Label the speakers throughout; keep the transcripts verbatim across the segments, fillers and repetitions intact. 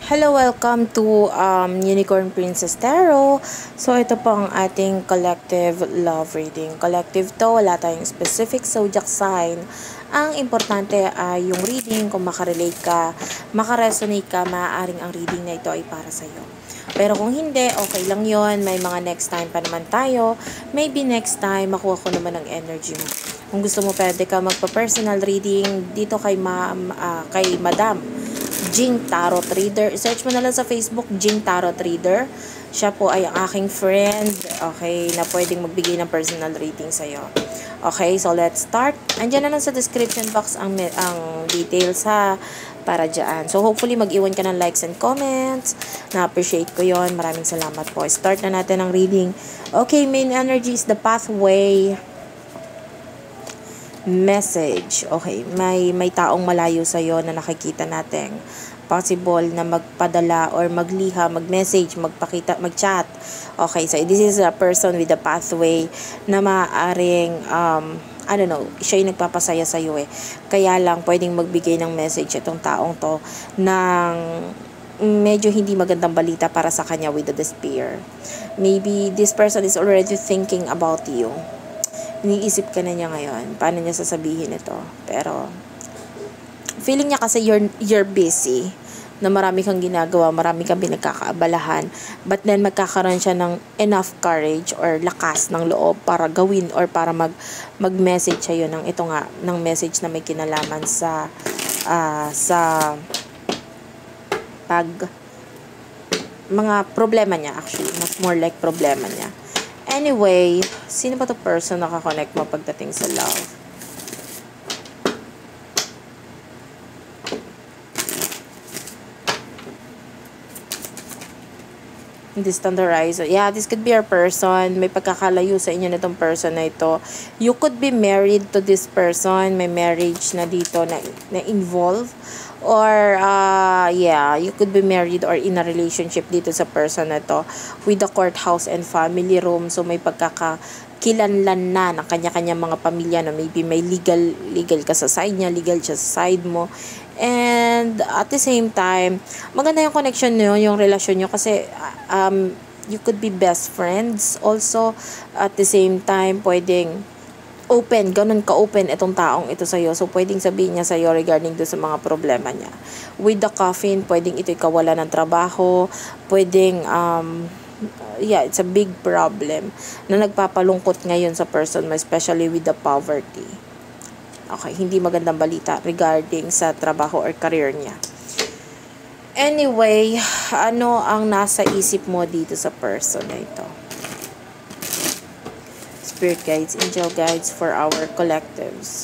Speaker 1: Hello, welcome to um, Unicorn Princess Tarot. So, ito po ang ating collective love reading. Collective to, wala tayong specific zodiac sign. Ang importante ay yung reading, kung makarelate ka, makaresonate ka, maaaring ang reading na ito ay para sa'yo. Pero kung hindi, okay lang yon. May mga next time pa naman tayo. Maybe next time, makuha ko naman ang energy mo. Kung gusto mo, pwede ka magpa-personal reading dito kay, ma uh, kay Madam Jing Tarot Reader. Search mo na lang sa Facebook, Jing Tarot Reader. Siya po ay ang aking friend, okay, na pwedeng magbigay ng personal reading sa'yo. Okay, so let's start. Andiyan na lang sa description box ang, ang details ha, para dyan. So hopefully mag-iwan ka ng likes and comments. Na-appreciate ko yon. Maraming salamat po. Start na natin ang reading. Okay, main energy is the pathway. Message. Okay, may may taong malayo sa iyo na nakikita natin. Possible na magpadala or magliha, mag-message, magpakita, mag-chat. Okay, so this is a person with a pathway na maaaring um I don't know, siya yung nagpapasaya sa iyo eh. Kaya lang pwedeng magbigay ng message itong taong to ng medyo hindi magandang balita para sa kanya with the despair. Maybe this person is already thinking about you. Iniisip ka na niya ngayon. Paano niya sasabihin ito? Pero, feeling niya kasi you're, you're busy. Na marami kang ginagawa, marami kang pinagkakaabalahan. But then, magkakaroon siya ng enough courage or lakas ng loob para gawin or para mag, mag-message siya yun ng ito nga, ng message na may kinalaman sa, uh, sa pag, mga problema niya actually. Mas more like problema niya. Anyway, sino ba to person nakakonect mo pagdating sa love? Distant horizon. Yeah, this could be your person. May pagkakalayo sa inyo na itong person na ito. You could be married to this person. May marriage na dito na, na involve. Or, uh, yeah, you could be married or in a relationship dito sa person na to with the courthouse and family room. So, may pagkakakilanlan na ng kanya-kanya mga pamilya na maybe may legal, legal ka sa side niya, legal siya sa side mo. And, at the same time, maganda yung connection nyo, yung relasyon nyo kasi, um, you could be best friends also. At the same time, pwedeng open, ganun ka-open itong taong ito sa'yo. So, pwedeng sabihin niya sa'yo regarding do sa mga problema niya. With the coffin, pwedeng ito'y kawala ng trabaho. Pwedeng, um, yeah, it's a big problem na nagpapalungkot ngayon sa person mo, especially with the poverty. Okay, hindi magandang balita regarding sa trabaho or career niya. Anyway, ano ang nasa isip mo dito sa person na ito? Spirit guides, angel guides for our collectives.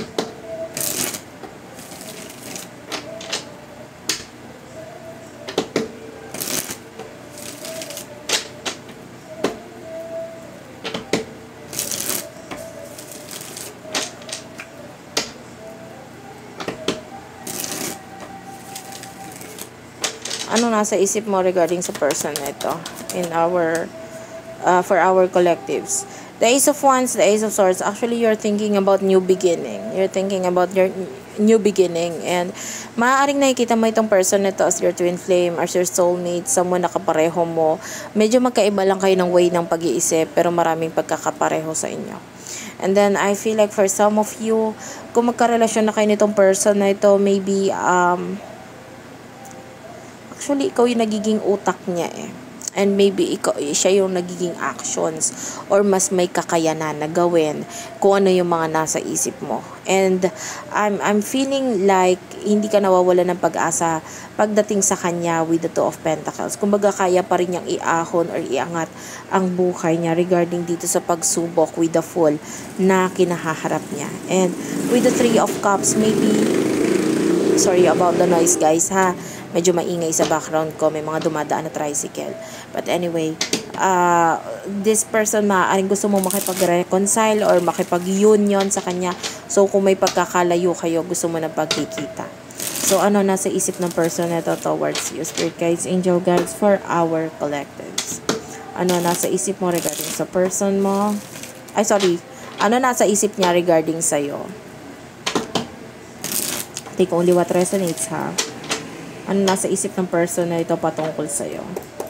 Speaker 1: Ano nasa isip mo regarding sa person na ito in our uh, for our collectives? The Ace of Wands, the Ace of Swords, actually you're thinking about new beginning. You're thinking about your new beginning. And maaaring nakikita mo itong person nito as your twin flame, as your soulmate, someone na kapareho mo. Medyo magkaiba lang kayo ng way ng pag-iisip, pero maraming pagkakapareho sa inyo. And then, I feel like for some of you, kung magkarelasyon na kayo nitong person na ito, maybe, um, actually, ikaw yung nagiging utak niya eh. And maybe ikaw, siya yung nagiging actions or mas may kakayanan na gawin kung ano yung mga nasa isip mo. And I'm, I'm feeling like hindi ka nawawala ng pag-asa pagdating sa kanya with the Two of Pentacles. Kumbaga kaya pa rin niyang iahon or iangat ang buhay niya regarding dito sa pagsubok with the Fool na kinahaharap niya. And with the Three of Cups, maybe, sorry about the noise guys ha. Medyo maingay sa background ko. May mga dumadaan na tricycle. But anyway, uh, this person maaaring gusto mo makipag-reconcile or makipag-union sa kanya. So, kung may pagkakalayo kayo, gusto mo na pagkikita. So, ano nasa isip ng person na ito towards you? Spirit guides, angel guides for our collectives. Ano nasa isip mo regarding sa person mo? Ay, sorry. Ano nasa isip niya regarding sa'yo? Take only what resonates, ha? Ano nasa isip ng person na ito patungkol sa'yo?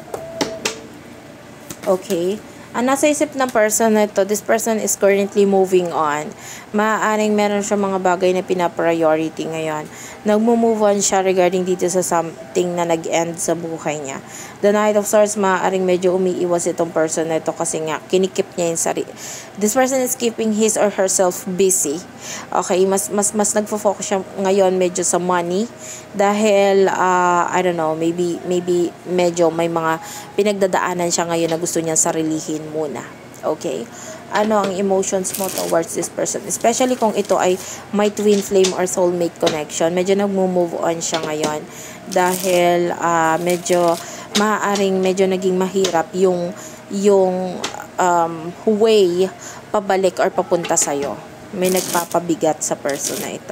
Speaker 1: Okay. Ang nasa isip ng person na ito, this person is currently moving on. Maaaring meron siya mga bagay na pina-priority ngayon. Nagmo-move on siya regarding dito sa something na nag-end sa buhay niya. The Knight of Swords, maaaring medyo umiiwas itong person na ito kasi nga, kinikip niya yung sarili. This person is keeping his or herself busy. Okay, mas mas mas nagfo-focus siya ngayon medyo sa money dahil uh, I don't know, maybe maybe medyo may mga pinagdadaanan siya ngayon na gusto niya sarilihin muna. Okay? Ano ang emotions mo towards this person? Especially kung ito ay may twin flame or soulmate connection. Medyo nagmo-move on siya ngayon dahil uh, medyo maaaring medyo naging mahirap yung yung um, way pabalik or papunta sa'yo. May nagpapabigat sa person na ito.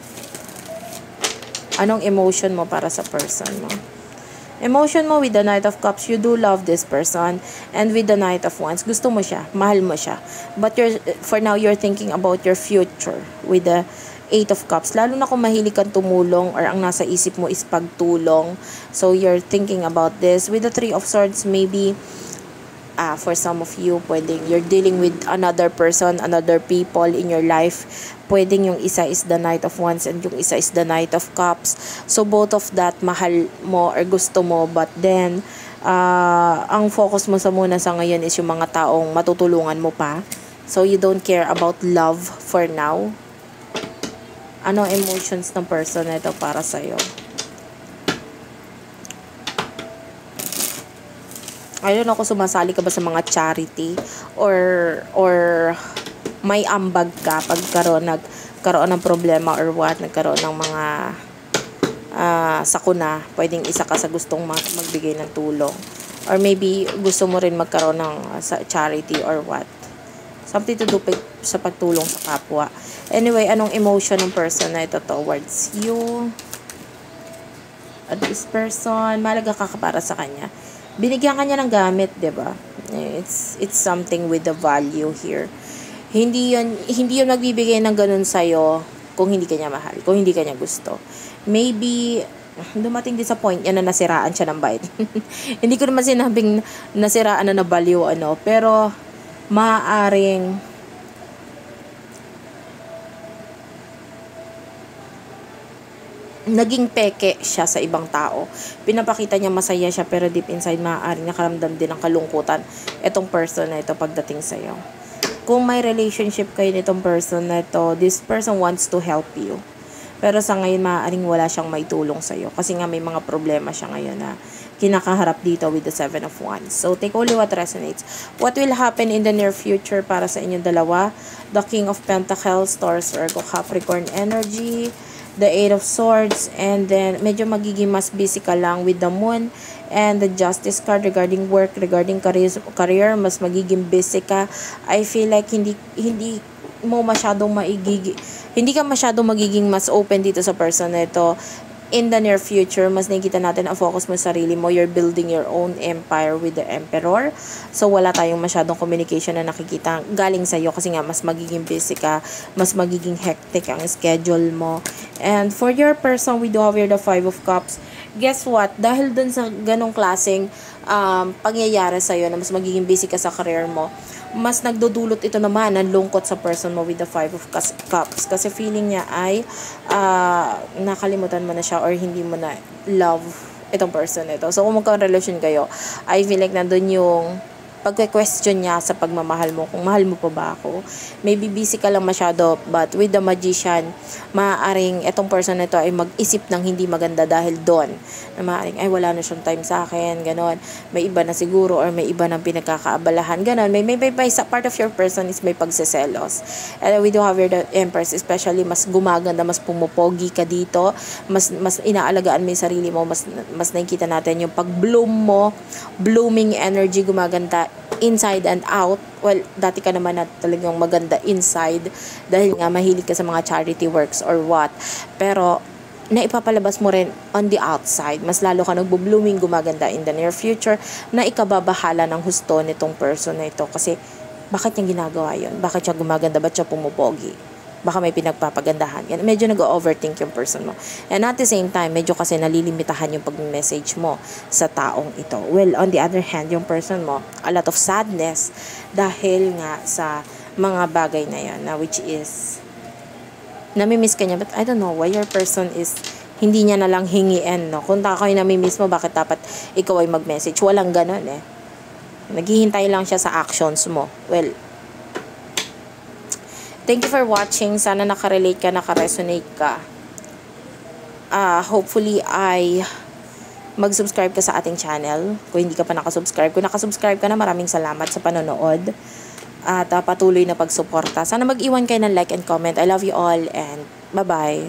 Speaker 1: Anong emotion mo para sa person mo? Emotion mo with the Knight of Cups, you do love this person. And with the Knight of Wands, gusto mo siya, mahal mo siya. But you're, for now, you're thinking about your future with the Eight of Cups. Lalo na kung mahilig kang tumulong or ang nasa isip mo is pagtulong. So, you're thinking about this. With the Three of Swords, maybe ah, for some of you, pwedeng you're dealing with another person, another people in your life. Pwedeng yung isa is the Knight of Wands and yung isa is the Knight of Cups. So, both of that, mahal mo or gusto mo. But then, uh, ang focus mo sa muna sa ngayon is yung mga taong matutulungan mo pa. So, you don't care about love for now. Ano emotions ng person na ito para sa'yo? I don't know kung sumasali ka ba sa mga charity or or may ambag ka pagkaroon nagkaroon ng problema or what, nagkaroon ng mga uh, sakuna, pwedeng isa ka sa gustong magbigay ng tulong. Or maybe gusto mo rin magkaroon ng uh, sa charity or what. Something to do sa pagtulong sa kapwa. Anyway, anong emotion ng person na ito towards you? At this person, malaga ka para sa kanya. Binigyan kanya ng gamit, 'di ba? It's it's something with the value here. Hindi 'yun hindi 'yun nagbibigay ng ganun sa iyo kung hindi kanya mahal, kung hindi kanya gusto. Maybe dumating din sa point yan na nasiraan siya ng bait. Hindi ko naman sinabing nasiraan na na value ano, pero maaaring naging peke siya sa ibang tao. Pinapakita niya masaya siya pero deep inside maaaring nakaramdam din ng kalungkutan itong person na ito pagdating sa iyo. Kung may relationship kayo nitong person na ito, this person wants to help you. Pero sa ngayon maaaring wala siyang may tulong sa iyo kasi nga may mga problema siya ngayon na kinakaharap dito with the Seven of Wands. So take only what resonates. What will happen in the near future para sa inyong dalawa? The King of Pentacles, Taurus, Virgo, Capricorn energy, the Eight of Swords, and then medyo magiging mas busy ka lang with the Moon and the Justice card regarding work, regarding career, career mas magiging busy ka. I feel like hindi hindi mo masyadong maigigi, hindi ka masyadong magiging mas open dito sa person na ito. In the near future, mas nakikita natin ang focus mo sa sarili mo. You're building your own empire with the Emperor. So, wala tayong masyadong communication na nakikita galing sa'yo kasi nga mas magiging busy ka, mas magiging hectic ang schedule mo. And for your person, we do have here the Five of Cups. Guess what? Dahil dun sa ganong klaseng um, pangyayari sa'yo na mas magiging busy ka sa career mo, mas nagdudulot ito naman ng lungkot sa person mo with the Five of Cups. Kasi feeling niya ay uh, nakalimutan mo na siya or hindi mo na love itong person ito. So, kung magka-relasyon kayo, I feel like nandun yung pagke-question niya sa pagmamahal mo, kung mahal mo pa ba ako. Maybe busy ka lang masyado, but with the Magician, maaaring itong person na ito ay mag-isip ng hindi maganda dahil doon. Na maaaring, ay wala na siyang time sa akin, ganon. May iba na siguro or may iba ng pinagkakaabalahan, ganon. May, may, may, may part of your person is may pagseselos. And we do have here the Empress, especially mas gumaganda, mas pumupogi ka dito, mas, mas inaalagaan mo yung sarili mo, mas, mas nakikita natin yung pag-bloom mo, blooming energy, gumaganda inside and out. Well, dati ka naman na talagang maganda inside dahil nga mahilig ka sa mga charity works or what. Pero naipapalabas mo rin on the outside. Mas lalo ka nagbo-blooming, gumaganda in the near future na ikababahala ng husto nitong person na ito. Kasi bakit niya ginagawa yun? Bakit siya gumaganda? Ba't siya pumupogi? baka may pinagpapagandahan. Yan, medyo nag-overthink yung person mo. And at the same time, medyo kasi nalilimitahan yung pag-message mo sa taong ito. Well, on the other hand, yung person mo, a lot of sadness dahil nga sa mga bagay na yan, na which is, namimiss ka niya, but I don't know why your person is, hindi niya na lang hingiin, no? Kung ako yung namimiss mo, bakit dapat ikaw ay mag-message? Walang ganun, eh. Naghihintay lang siya sa actions mo. Well, thank you for watching. Sana nakarelate ka, nakaresonate ka. Uh, hopefully, ay mag-subscribe ka sa ating channel. Kung hindi ka pa nakasubscribe. Kung nakasubscribe ka na, maraming salamat sa panonood. At uh, patuloy na pagsuporta. Sana mag-iwan kayo ng like and comment. I love you all and bye-bye.